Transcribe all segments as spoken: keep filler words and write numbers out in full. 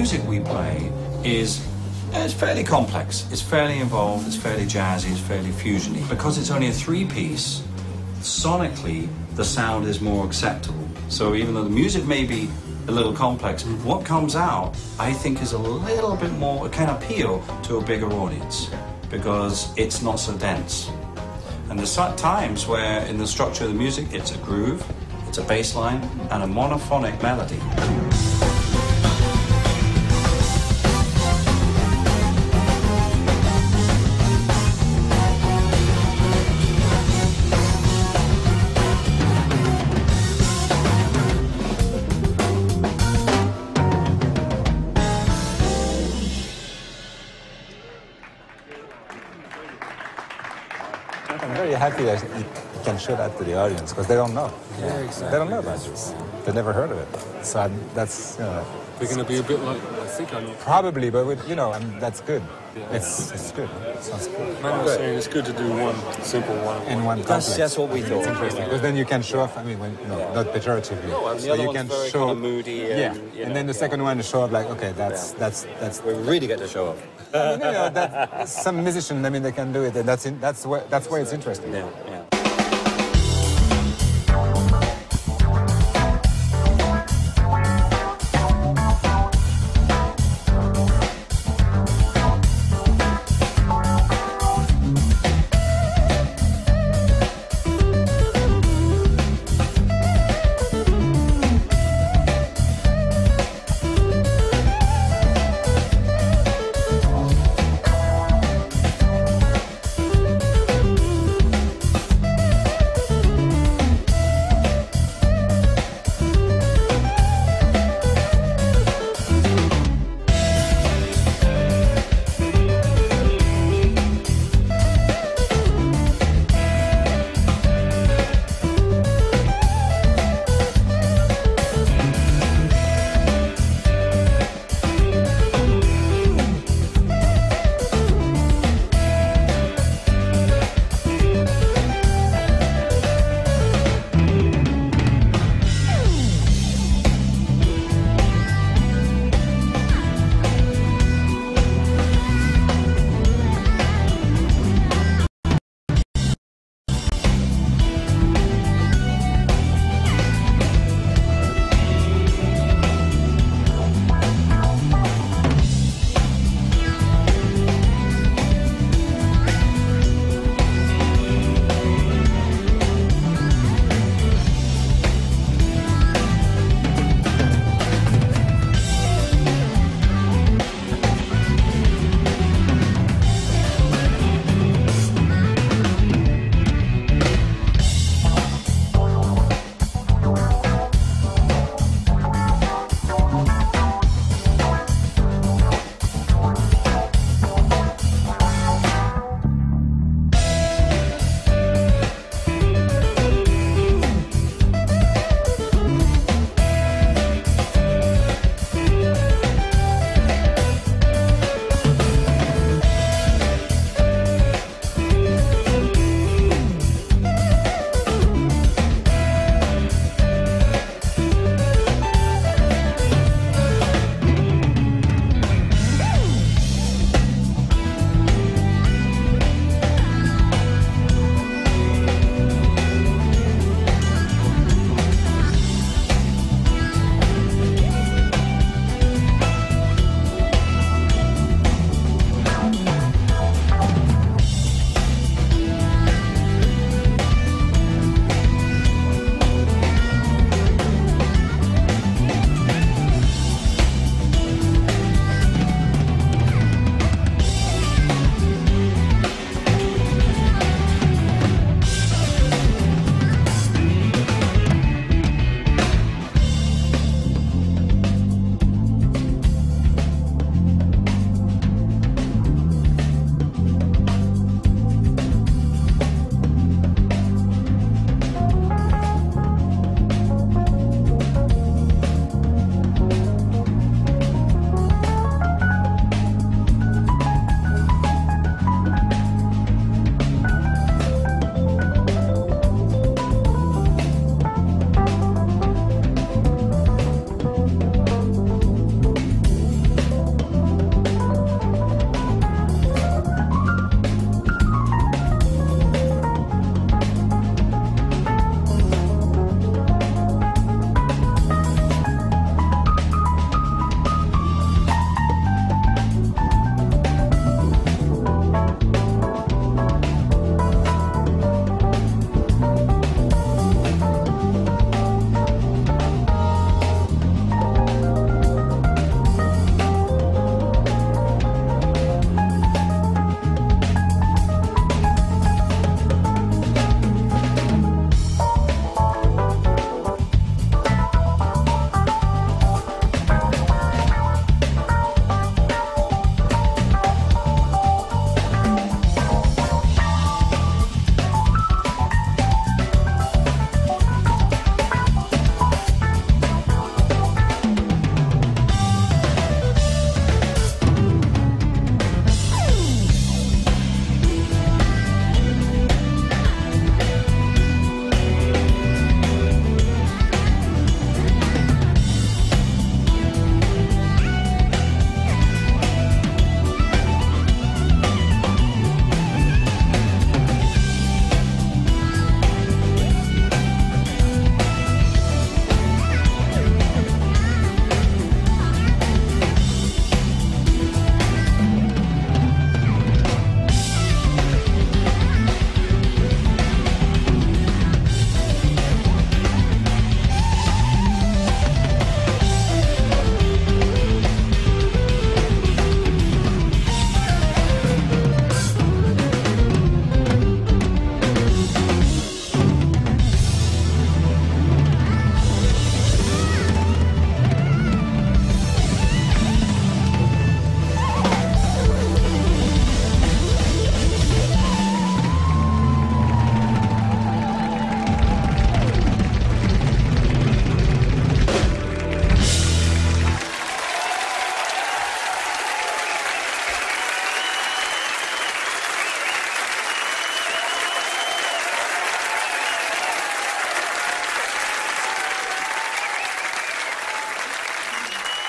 music we play is it's fairly complex, it's fairly involved, it's fairly jazzy, it's fairly fusiony. Because it's only a three-piece, sonically, the sound is more acceptable. So even though the music may be a little complex, what comes out, I think, is a little bit more, it can appeal to a bigger audience because it's not so dense. And there's times where in the structure of the music, it's a groove, it's a bass line, and a monophonic melody. I'm very happy that you can show that to the audience because they don't know. Yeah, exactly. They don't know about this. They've never heard of it. So I'm, that's, you know. We're going to be a bit like, I think I know. Probably, but with, you know, I mean, that's good. Yeah. It's it's good. It sounds good. Man was saying it's good to do one simple one. In one That's, complex. that's what we thought. It's interesting because then you can show off. I mean, when, you know, Yeah. not pejoratively. No, and the so other you one's can very show kind of moody. And, yeah, you know, and then the yeah. second one to show up like, okay, that's Yeah. that's that's. We really get to show off. I mean, you know, that, some musician, I mean, they can do it, and that's in, that's where that's where it's interesting. Yeah, yeah.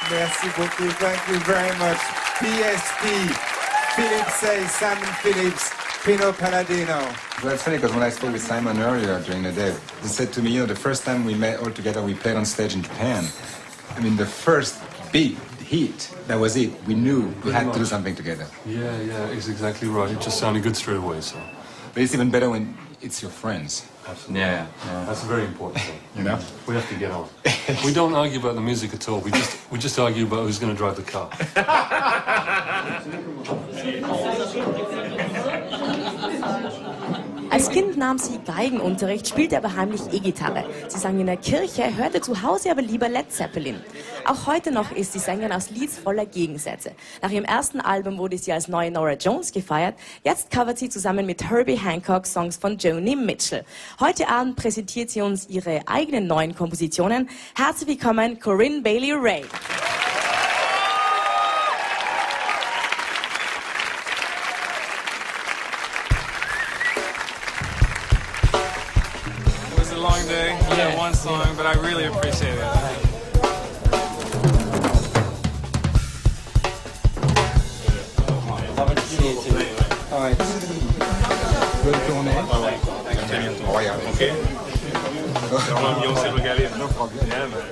Merci beaucoup. Thank you very much. P S P, Philip Say, Simon Phillips, Pino Palladino. Well, it's funny because when I spoke with Simon earlier during the day, he said to me, you know, the first time we met all together, we played on stage in Japan. I mean, the first beat, hit, that was it. We knew we had to do something together. Yeah, yeah, it's exactly right. It just sounded good straight away, so. But it's even better when it's your friends. Absolutely. Yeah, yeah. That's very important. Though. You know? We have to get on. We don't argue about the music at all. We just we just argue about who's going to drive the car. Als Kind nahm sie Geigenunterricht, spielte aber heimlich E-Gitarre. Sie sang in der Kirche, hörte zu Hause aber lieber Led Zeppelin. Auch heute noch ist die Sängerin aus Leeds voller Gegensätze. Nach ihrem ersten Album wurde sie als neue Norah Jones gefeiert. Jetzt covert sie zusammen mit Herbie Hancock Songs von Joni Mitchell. Heute Abend präsentiert sie uns ihre eigenen neuen Kompositionen. Herzlich willkommen, Corinne Bailey Rae. A long day, yeah, one song, but I really appreciate it. Alright. Bonne journée. Royal. Okay. L'ambiance est régalée. No problem. Yeah, man.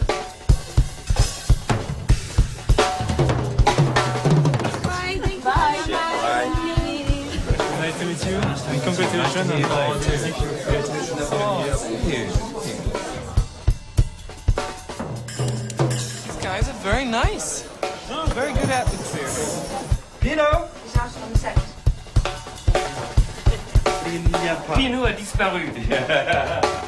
Bye. Bye. Bye. Nice to meet you, and congratulations on all the music. These guys are very nice. Oh, very good atmosphere. Pino! Pino a disparu.